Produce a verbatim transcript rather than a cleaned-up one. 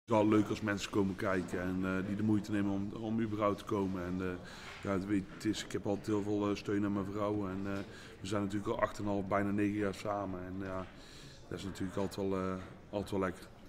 wel leuk als mensen komen kijken en uh, die de moeite nemen om, om überhaupt te komen. En, uh, ja, het, weet, het is, ik heb altijd heel veel uh, steun aan mijn vrouw en uh, we zijn natuurlijk al acht en een half, bijna negen jaar samen. En ja, dat is natuurlijk altijd wel, uh, altijd wel lekker.